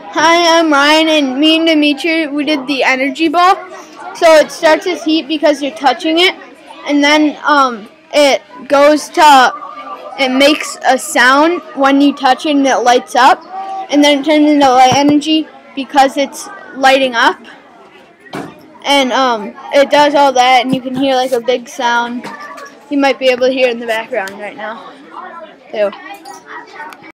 Hi, I'm Ryan, and me and Demetri, we did the energy ball. So it starts as heat because you're touching it, and then it makes a sound when you touch it and it lights up, and then it turns into light energy because it's lighting up. And it does all that, and you can hear like a big sound. You might be able to hear it in the background right now, too.